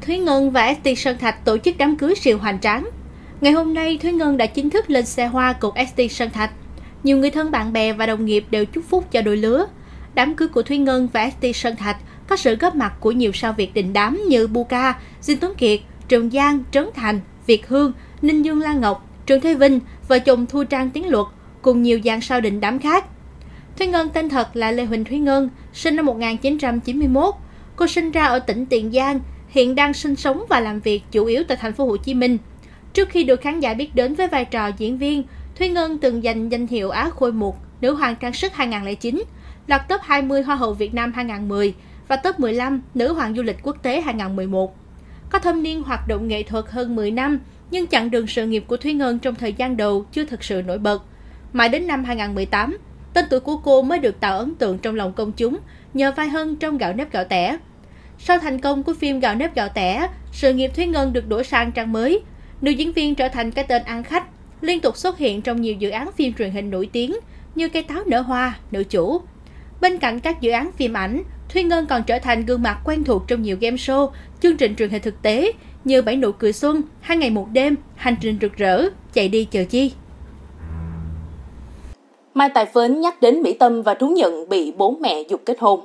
Thúy Ngân và ST Sơn Thạch tổ chức đám cưới siêu hoành tráng. Ngày hôm nay, Thúy Ngân đã chính thức lên xe hoa cùng ST Sơn Thạch. Nhiều người thân, bạn bè và đồng nghiệp đều chúc phúc cho đôi lứa. Đám cưới của Thúy Ngân và ST Sơn Thạch có sự góp mặt của nhiều sao Việt đình đám như Buka, Dinh Tuấn Kiệt, Trường Giang, Trấn Thành, Việt Hương, Ninh Dương Lan Ngọc, Trương Thế Vinh, vợ chồng Thu Trang Tiến Luật cùng nhiều dàn sao đình đám khác. Thúy Ngân tên thật là Lê Huỳnh Thúy Ngân, sinh năm 1991. Cô sinh ra ở tỉnh Tiền Giang, hiện đang sinh sống và làm việc chủ yếu tại thành phố Hồ Chí Minh. Trước khi được khán giả biết đến với vai trò diễn viên, Thúy Ngân từng giành danh hiệu Á Khôi Mục, Nữ hoàng trang sức 2009, lọt top 20 Hoa hậu Việt Nam 2010 và top 15 Nữ hoàng du lịch quốc tế 2011. Có thâm niên hoạt động nghệ thuật hơn 10 năm, nhưng chặng đường sự nghiệp của Thúy Ngân trong thời gian đầu chưa thực sự nổi bật. Mãi đến năm 2018, tên tuổi của cô mới được tạo ấn tượng trong lòng công chúng nhờ vai Hân trong Gạo Nếp Gạo Tẻ. Sau thành công của phim Gạo Nếp Gạo Tẻ, sự nghiệp Thúy Ngân được đổi sang trang mới. Nữ diễn viên trở thành cái tên ăn khách, liên tục xuất hiện trong nhiều dự án phim truyền hình nổi tiếng như Cây Táo Nở Hoa, Nữ Chủ. Bên cạnh các dự án phim ảnh, Thúy Ngân còn trở thành gương mặt quen thuộc trong nhiều game show, chương trình truyền hình thực tế như 7 nụ cười xuân, 2 ngày một đêm, Hành trình rực rỡ, Chạy đi chờ chi. Mai Tài Phến nhắc đến Mỹ Tâm và thú nhận bị bố mẹ giục kết hôn.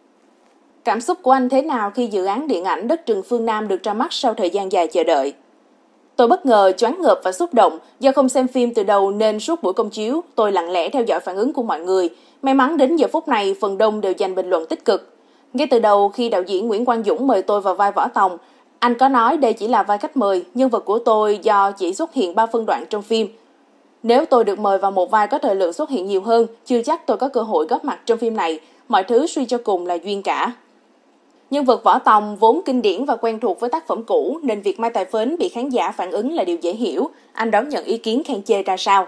Cảm xúc của anh thế nào khi dự án điện ảnh Đất rừng phương Nam được ra mắt sau thời gian dài chờ đợi? Tôi bất ngờ, choáng ngợp và xúc động. Do không xem phim từ đầu nên suốt buổi công chiếu, tôi lặng lẽ theo dõi phản ứng của mọi người. May mắn đến giờ phút này, phần đông đều dành bình luận tích cực. Ngay từ đầu, khi đạo diễn Nguyễn Quang Dũng mời tôi vào vai Võ Tòng, anh có nói đây chỉ là vai khách mời, nhân vật của tôi do chỉ xuất hiện 3 phân đoạn trong phim. Nếu tôi được mời vào một vai có thời lượng xuất hiện nhiều hơn, chưa chắc tôi có cơ hội góp mặt trong phim này. Mọi thứ suy cho cùng là duyên cả. Nhân vật Võ Tòng vốn kinh điển và quen thuộc với tác phẩm cũ nên việc Mai Tài Phến bị khán giả phản ứng là điều dễ hiểu. Anh đón nhận ý kiến khen chê ra sao?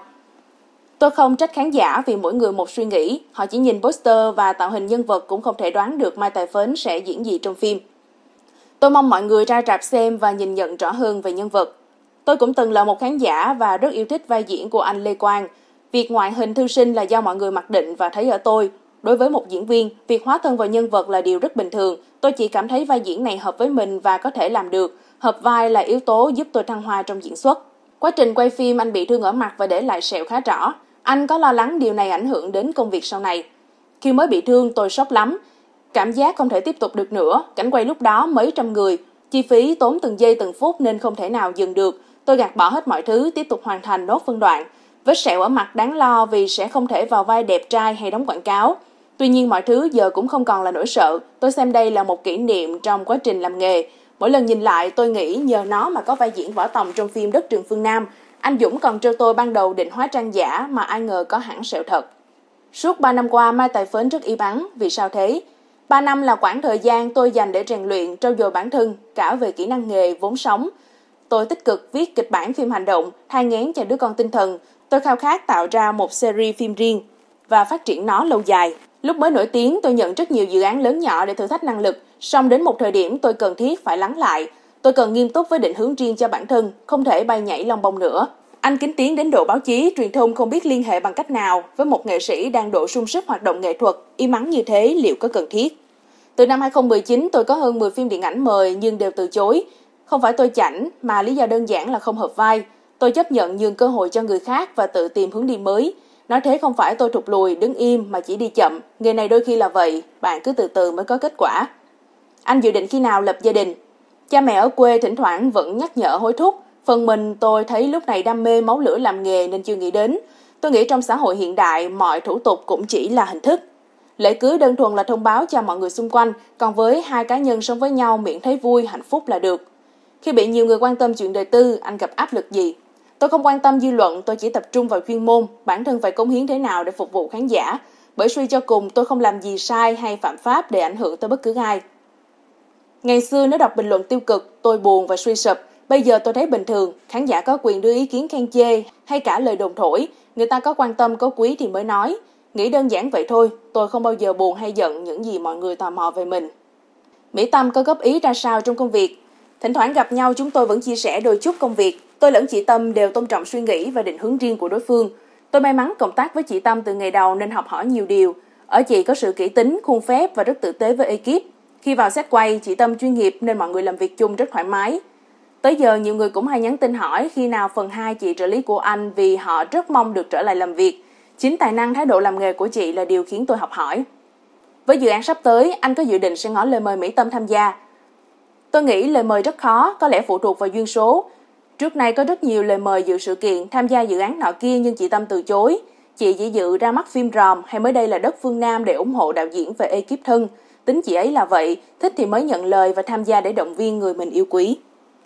Tôi không trách khán giả vì mỗi người một suy nghĩ. Họ chỉ nhìn poster và tạo hình nhân vật cũng không thể đoán được Mai Tài Phến sẽ diễn gì trong phim. Tôi mong mọi người ra rạp xem và nhìn nhận rõ hơn về nhân vật. Tôi cũng từng là một khán giả và rất yêu thích vai diễn của anh Lê Quang. Việc ngoại hình thư sinh là do mọi người mặc định và thấy ở tôi. Đối với một diễn viên, việc hóa thân vào nhân vật là điều rất bình thường. Tôi chỉ cảm thấy vai diễn này hợp với mình và có thể làm được. Hợp vai là yếu tố giúp tôi thăng hoa trong diễn xuất. Quá trình quay phim anh bị thương ở mặt và để lại sẹo khá rõ. Anh có lo lắng điều này ảnh hưởng đến công việc sau này. Khi mới bị thương tôi sốc lắm. Cảm giác không thể tiếp tục được nữa. Cảnh quay lúc đó mấy trăm người. Chi phí tốn từng giây từng phút nên không thể nào dừng được. Tôi gạt bỏ hết mọi thứ, tiếp tục hoàn thành nốt phân đoạn. Vết sẹo ở mặt đáng lo vì sẽ không thể vào vai đẹp trai hay đóng quảng cáo. Tuy nhiên mọi thứ giờ cũng không còn là nỗi sợ. Tôi xem đây là một kỷ niệm trong quá trình làm nghề. Mỗi lần nhìn lại tôi nghĩ nhờ nó mà có vai diễn Võ Tòng trong phim Đất rừng phương Nam. Anh Dũng còn trêu tôi ban đầu định hóa trang giả mà ai ngờ có hẳn sẹo thật. Suốt 3 năm qua Mai Tài Phến rất im ắng. Vì sao thế? 3 năm là quãng thời gian tôi dành để rèn luyện, trau dồi bản thân, cả về kỹ năng nghề, vốn sống. Tôi tích cực viết kịch bản phim hành động, thai nghén cho đứa con tinh thần. Tôi khao khát tạo ra một series phim riêng và phát triển nó lâu dài. Lúc mới nổi tiếng, tôi nhận rất nhiều dự án lớn nhỏ để thử thách năng lực. Song đến một thời điểm tôi cần thiết phải lắng lại. Tôi cần nghiêm túc với định hướng riêng cho bản thân, không thể bay nhảy lông bông nữa. Anh Kính Tiến đến độ báo chí, truyền thông không biết liên hệ bằng cách nào với một nghệ sĩ đang độ sung sức hoạt động nghệ thuật. Im ắng như thế liệu có cần thiết? Từ năm 2019, tôi có hơn 10 phim điện ảnh mời nhưng đều từ chối. Không phải tôi chảnh, mà lý do đơn giản là không hợp vai. Tôi chấp nhận nhường cơ hội cho người khác và tự tìm hướng đi mới. Nói thế không phải tôi thụt lùi, đứng im mà chỉ đi chậm. Nghề này đôi khi là vậy, bạn cứ từ từ mới có kết quả. Anh dự định khi nào lập gia đình? Cha mẹ ở quê thỉnh thoảng vẫn nhắc nhở hối thúc. Phần mình tôi thấy lúc này đam mê máu lửa làm nghề nên chưa nghĩ đến. Tôi nghĩ trong xã hội hiện đại, mọi thủ tục cũng chỉ là hình thức. Lễ cưới đơn thuần là thông báo cho mọi người xung quanh, còn với hai cá nhân sống với nhau miễn thấy vui, hạnh phúc là được. Khi bị nhiều người quan tâm chuyện đời tư, anh gặp áp lực gì? Tôi không quan tâm dư luận, tôi chỉ tập trung vào chuyên môn, bản thân phải cống hiến thế nào để phục vụ khán giả. Bởi suy cho cùng, tôi không làm gì sai hay phạm pháp để ảnh hưởng tới bất cứ ai. Ngày xưa nếu đọc bình luận tiêu cực, tôi buồn và suy sụp. Bây giờ tôi thấy bình thường, khán giả có quyền đưa ý kiến khen chê hay cả lời đồn thổi. Người ta có quan tâm, có quý thì mới nói. Nghĩ đơn giản vậy thôi, tôi không bao giờ buồn hay giận những gì mọi người tò mò về mình. Mỹ Tâm có góp ý ra sao trong công việc? Thỉnh thoảng gặp nhau chúng tôi vẫn chia sẻ đôi chút công việc. Tôi lẫn chị Tâm đều tôn trọng suy nghĩ và định hướng riêng của đối phương. Tôi may mắn cộng tác với chị Tâm từ ngày đầu nên học hỏi nhiều điều. Ở chị có sự kỹ tính, khuôn phép và rất tử tế với ekip. Khi vào set quay, chị Tâm chuyên nghiệp nên mọi người làm việc chung rất thoải mái. Tới giờ nhiều người cũng hay nhắn tin hỏi khi nào phần 2 chị trợ lý của anh vì họ rất mong được trở lại làm việc. Chính tài năng thái độ làm nghề của chị là điều khiến tôi học hỏi. Với dự án sắp tới, anh có dự định sẽ ngỏ lời mời Mỹ Tâm tham gia. Tôi nghĩ lời mời rất khó, có lẽ phụ thuộc vào duyên số. Trước nay có rất nhiều lời mời dự sự kiện, tham gia dự án nọ kia nhưng chị Tâm từ chối. Chị chỉ dự ra mắt phim Ròm hay mới đây là Đất Phương Nam để ủng hộ đạo diễn và ekip thân. Tính chị ấy là vậy, thích thì mới nhận lời và tham gia để động viên người mình yêu quý.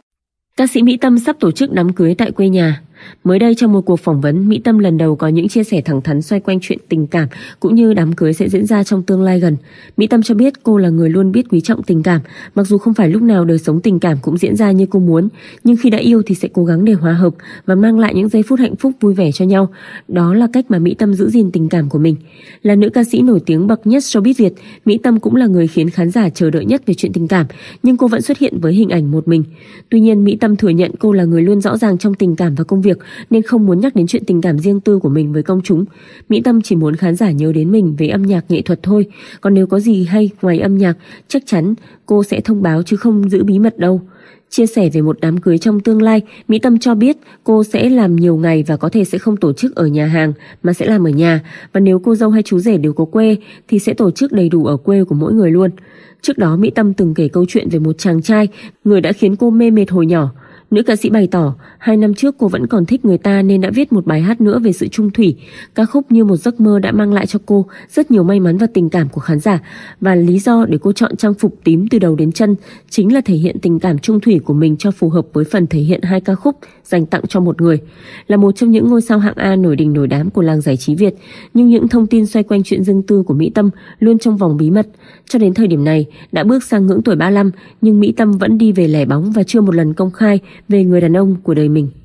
Ca sĩ Mỹ Tâm sắp tổ chức đám cưới tại quê nhà. Mới đây trong một cuộc phỏng vấn, Mỹ Tâm lần đầu có những chia sẻ thẳng thắn xoay quanh chuyện tình cảm cũng như đám cưới sẽ diễn ra trong tương lai gần. Mỹ Tâm cho biết cô là người luôn biết quý trọng tình cảm, mặc dù không phải lúc nào đời sống tình cảm cũng diễn ra như cô muốn, nhưng khi đã yêu thì sẽ cố gắng để hòa hợp và mang lại những giây phút hạnh phúc vui vẻ cho nhau. Đó là cách mà Mỹ Tâm giữ gìn tình cảm của mình. Là nữ ca sĩ nổi tiếng bậc nhất showbiz Việt, Mỹ Tâm cũng là người khiến khán giả chờ đợi nhất về chuyện tình cảm, nhưng cô vẫn xuất hiện với hình ảnh một mình. Tuy nhiên, Mỹ Tâm thừa nhận cô là người luôn rõ ràng trong tình cảm và công việc nên không muốn nhắc đến chuyện tình cảm riêng tư của mình với công chúng. Mỹ Tâm chỉ muốn khán giả nhớ đến mình về âm nhạc nghệ thuật thôi, còn nếu có gì hay ngoài âm nhạc chắc chắn cô sẽ thông báo chứ không giữ bí mật đâu. Chia sẻ về một đám cưới trong tương lai, Mỹ Tâm cho biết cô sẽ làm nhiều ngày và có thể sẽ không tổ chức ở nhà hàng mà sẽ làm ở nhà, và nếu cô dâu hay chú rể đều có quê thì sẽ tổ chức đầy đủ ở quê của mỗi người luôn. Trước đó Mỹ Tâm từng kể câu chuyện về một chàng trai, người đã khiến cô mê mệt hồi nhỏ. Nữ ca sĩ bày tỏ 2 năm trước cô vẫn còn thích người ta nên đã viết một bài hát nữa về sự chung thủy. Ca khúc Như Một Giấc Mơ đã mang lại cho cô rất nhiều may mắn và tình cảm của khán giả, và lý do để cô chọn trang phục tím từ đầu đến chân chính là thể hiện tình cảm chung thủy của mình cho phù hợp với phần thể hiện 2 ca khúc dành tặng cho một người. Là một trong những ngôi sao hạng A nổi đình nổi đám của làng giải trí Việt, nhưng những thông tin xoay quanh chuyện riêng tư của Mỹ Tâm luôn trong vòng bí mật. Cho đến thời điểm này, đã bước sang ngưỡng tuổi 35, nhưng Mỹ Tâm vẫn đi về lẻ bóng và chưa một lần công khai về người đàn ông của đời mình.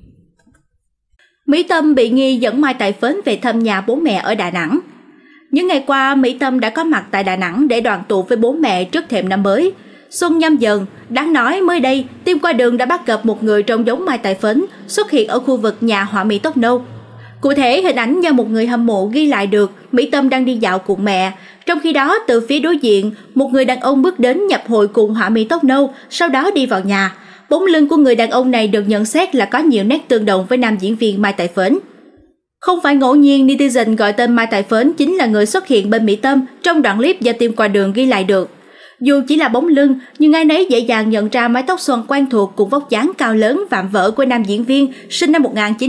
Mỹ Tâm bị nghi dẫn Mai Tài Phến về thăm nhà bố mẹ ở Đà Nẵng. Những ngày qua, Mỹ Tâm đã có mặt tại Đà Nẵng để đoàn tụ với bố mẹ trước thềm năm mới. Xuân Nhâm Dần, đáng nói mới đây, Tim Qua Đường đã bắt gặp một người trông giống Mai Tài Phến xuất hiện ở khu vực nhà họa mi tóc nâu. Cụ thể, hình ảnh do một người hâm mộ ghi lại được Mỹ Tâm đang đi dạo cùng mẹ. Trong khi đó, từ phía đối diện, một người đàn ông bước đến nhập hội cùng họa mi tóc nâu, sau đó đi vào nhà. Bóng lưng của người đàn ông này được nhận xét là có nhiều nét tương đồng với nam diễn viên Mai Tài Phến. Không phải ngẫu nhiên, netizen gọi tên Mai Tài Phến chính là người xuất hiện bên Mỹ Tâm trong đoạn clip do Tim Qua Đường ghi lại được. Dù chỉ là bóng lưng, nhưng ai nấy dễ dàng nhận ra mái tóc xoăn quen thuộc cùng vóc dáng cao lớn vạm vỡ của nam diễn viên sinh năm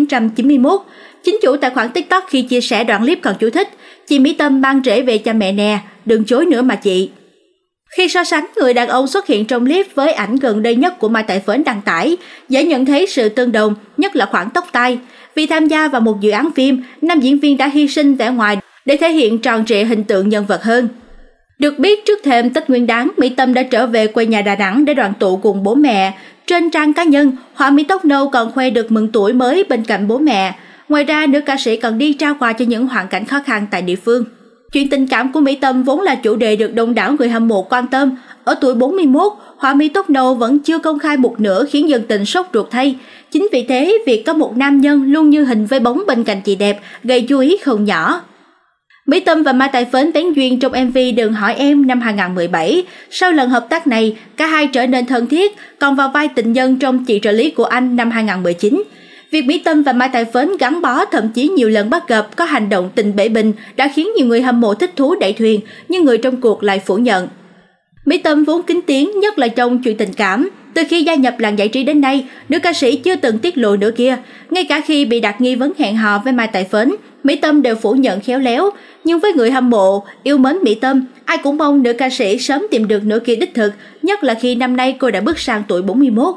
1991. Chính chủ tài khoản TikTok khi chia sẻ đoạn clip còn chú thích: "Chị Mỹ Tâm mang rể về cho mẹ nè, đừng chối nữa mà chị." Khi so sánh người đàn ông xuất hiện trong clip với ảnh gần đây nhất của Mai Tài Phến đăng tải, dễ nhận thấy sự tương đồng, nhất là khoảng tóc tai. Vì tham gia vào một dự án phim, nam diễn viên đã hy sinh vẻ ngoài để thể hiện tròn trịa hình tượng nhân vật hơn. Được biết, trước thềm Tết Nguyên Đán, Mỹ Tâm đã trở về quê nhà Đà Nẵng để đoàn tụ cùng bố mẹ. Trên trang cá nhân, họa mi tóc nâu còn khoe được mừng tuổi mới bên cạnh bố mẹ. Ngoài ra, nữ ca sĩ còn đi trao quà cho những hoàn cảnh khó khăn tại địa phương. Chuyện tình cảm của Mỹ Tâm vốn là chủ đề được đông đảo người hâm mộ quan tâm. Ở tuổi 41, họa mi tóc nâu vẫn chưa công khai một nửa khiến dân tình sốt ruột thay. Chính vì thế, việc có một nam nhân luôn như hình với bóng bên cạnh chị đẹp gây chú ý không nhỏ. Mỹ Tâm và Mai Tài Phến bén duyên trong MV Đừng Hỏi Em năm 2017. Sau lần hợp tác này, cả hai trở nên thân thiết, còn vào vai tình nhân trong Chị trợ lý của anh năm 2019. Việc Mỹ Tâm và Mai Tài Phến gắn bó, thậm chí nhiều lần bắt gặp có hành động tình bể bình đã khiến nhiều người hâm mộ thích thú đẩy thuyền, nhưng người trong cuộc lại phủ nhận. Mỹ Tâm vốn kín tiếng, nhất là trong chuyện tình cảm. Từ khi gia nhập làng giải trí đến nay, nữ ca sĩ chưa từng tiết lộ nửa kia. Ngay cả khi bị đặt nghi vấn hẹn hò với Mai Tài Phến, Mỹ Tâm đều phủ nhận khéo léo. Nhưng với người hâm mộ yêu mến Mỹ Tâm, ai cũng mong nữ ca sĩ sớm tìm được nửa kia đích thực, nhất là khi năm nay cô đã bước sang tuổi 41.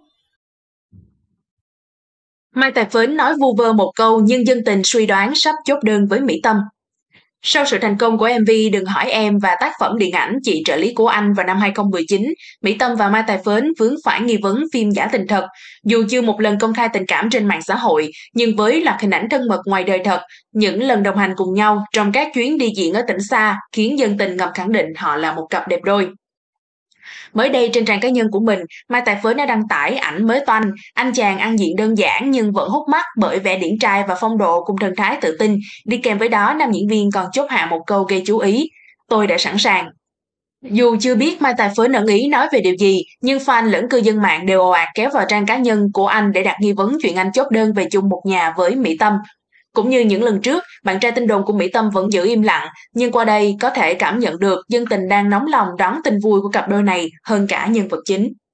Mai Tài Phến nói vu vơ một câu nhưng dân tình suy đoán sắp chốt đơn với Mỹ Tâm. Sau sự thành công của MV Đừng Hỏi Em và tác phẩm điện ảnh Chị trợ lý của anh vào năm 2019, Mỹ Tâm và Mai Tài Phến vướng phải nghi vấn phim giả tình thật. Dù chưa một lần công khai tình cảm trên mạng xã hội, nhưng với loạt hình ảnh thân mật ngoài đời thật, những lần đồng hành cùng nhau trong các chuyến đi diễn ở tỉnh xa khiến dân tình ngầm khẳng định họ là một cặp đẹp đôi. Mới đây trên trang cá nhân của mình, Mai Tài Phến đã đăng tải ảnh mới toanh, anh chàng ăn diện đơn giản nhưng vẫn hút mắt bởi vẻ điển trai và phong độ cùng thần thái tự tin. Đi kèm với đó, nam diễn viên còn chốt hạ một câu gây chú ý: "Tôi đã sẵn sàng." Dù chưa biết Mai Tài Phới ẩn ý nói về điều gì, nhưng fan lẫn cư dân mạng đều ồ ạt kéo vào trang cá nhân của anh để đặt nghi vấn chuyện anh chốt đơn về chung một nhà với Mỹ Tâm. Cũng như những lần trước, bạn trai tin đồn của Mỹ Tâm vẫn giữ im lặng, nhưng qua đây có thể cảm nhận được dân tình đang nóng lòng đón tin vui của cặp đôi này hơn cả nhân vật chính.